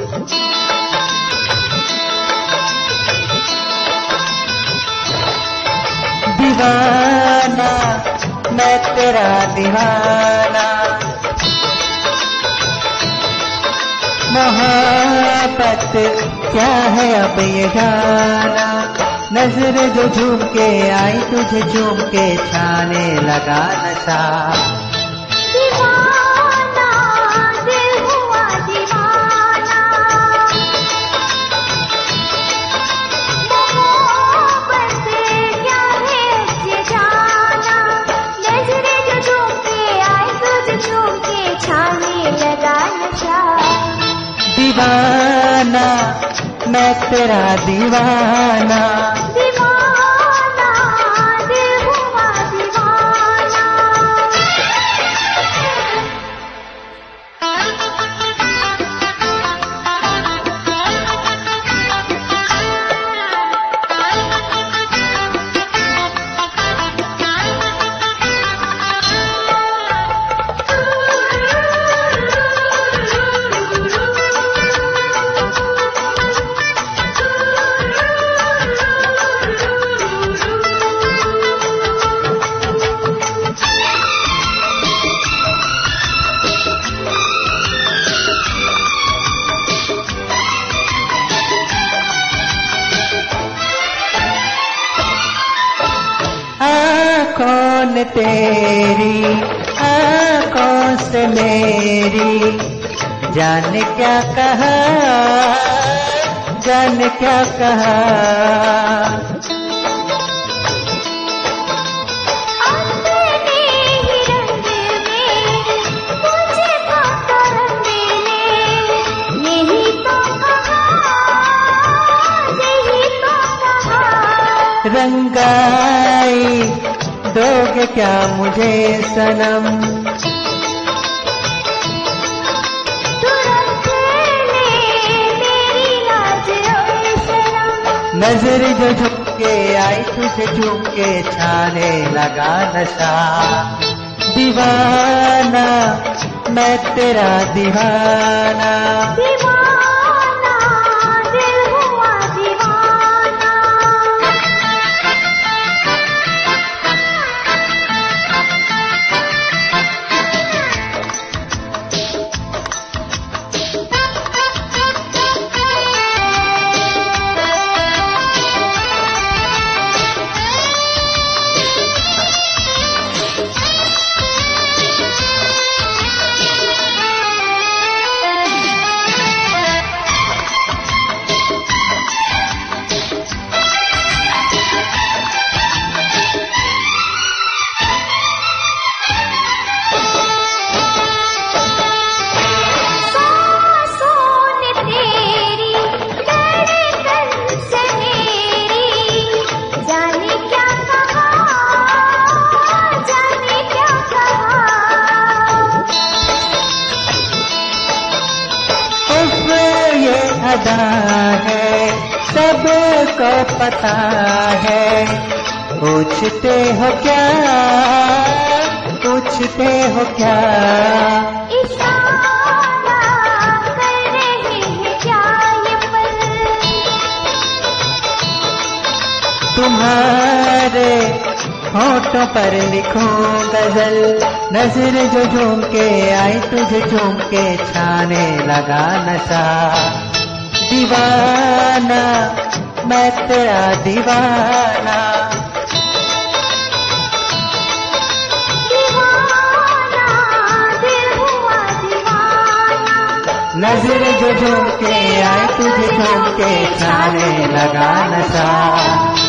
दीवाना मैं तेरा दीवाना, मोहब्बत क्या है अब ये जाना। नजर जो झूम के आई तुझे झूम के छाने लगा नशा। दीवाना दिल हुआ दीवाना, मोहब्बत क्या है ये जाना। नजर जो झूम के आई तुझे झूम के छाने लगा नशा। दीवाना मैं तेरा दीवाना, दीवाना दिल हुआ दीवाना। कौन तेरी आँखों से मेरी, जाने क्या कहा जाने क्या कहा। अपने ही रंग में मुझे तो रंग ले, यही तो कहा यही तो कहा। रंगाई दोगे क्या मुझे सनम, तुरंत ले मेरी लाज और शर्म। नजर जो झुक के आई तुझे झुक के छाने लगा नशा। दीवाना मैं तेरा दीवाना, दीवाना दिल हुआ दीवाना। अदा है सबको पता है, पूछते हो क्या पूछते हो क्या। इशारा कर रहे हैं क्या ये पल, तुम्हारे होठों पर लिखूं गजल। नजर जो झूम के आई तुझे झूम के छाने लगा नशा। दीवाना मैं तेरा दीवाना, दीवाना दिल हुआ दीवाना। नजर जो झूम के आई तुझे झूम के छाने लगा नशा।